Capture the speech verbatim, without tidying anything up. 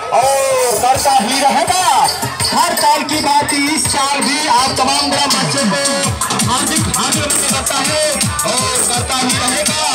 और करता ही रहेगा। हर साल की बात इस साल भी आप तमाम ग्राम बच्चों को हार्दिक हार्दिक करता है और करता ही रहेगा।